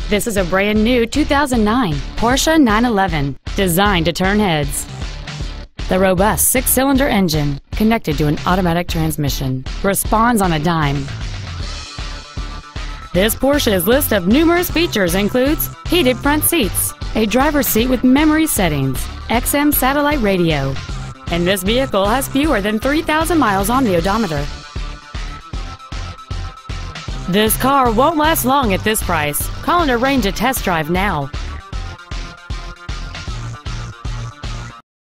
This is a brand new 2009 Porsche 911, designed to turn heads. The robust six-cylinder engine, connected to an automatic transmission, responds on a dime. This Porsche's list of numerous features includes heated front seats, a driver's seat with memory settings, XM satellite radio, and this vehicle has fewer than 3,000 miles on the odometer. This car won't last long at this price. Call and arrange a test drive now.